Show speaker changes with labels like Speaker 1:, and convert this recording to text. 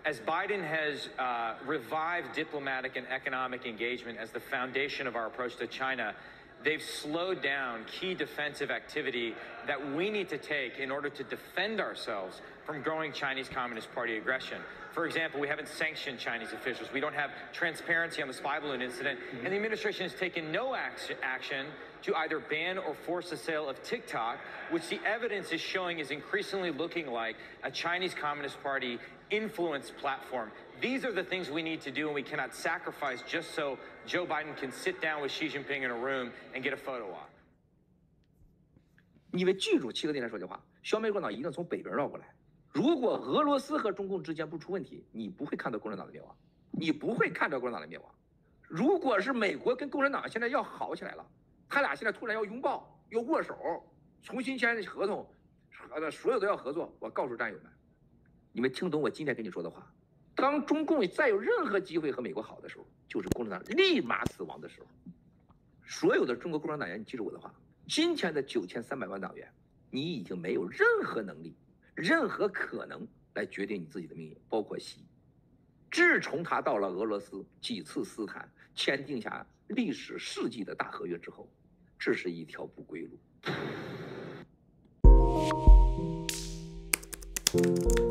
Speaker 1: As Biden has revived diplomatic and economic engagement as the foundation of our approach to China, they've slowed down key defensive activity that we need to take in order to defend ourselves from growing Chinese Communist Party aggression. For example, we haven't sanctioned Chinese officials. We don't have transparency on the spy balloon incident. And the administration has taken no action to either ban or force the sale of TikTok, which the evidence is showing is increasingly looking like a Chinese Communist Party influence platform. These are the things we need to do, and we cannot sacrifice just so Joe Biden can sit down with Xi Jinping in a room and get a photo op.
Speaker 2: 你们记住7个电台说的话，小美国党一定从北边绕过来。如果俄罗斯和中共之间不出问题，你不会看到共产党的灭亡，你不会看到共产党的灭亡。如果是美国跟共产党现在要好起来了，他俩现在突然要拥抱，要握手，重新签合同，所有都要合作。我告诉战友们，你们听懂我今天跟你说的话。当中共再有任何机会和美国好的时候，就是共产党立马死亡的时候。所有的中国共产党员，你记住我的话，今天的9300万党员，你已经没有任何能力、任何可能来决定你自己的命运，包括习。自从他到了俄罗斯几次斯坦，签订下历史世纪的大合约之后，这是一条不归路。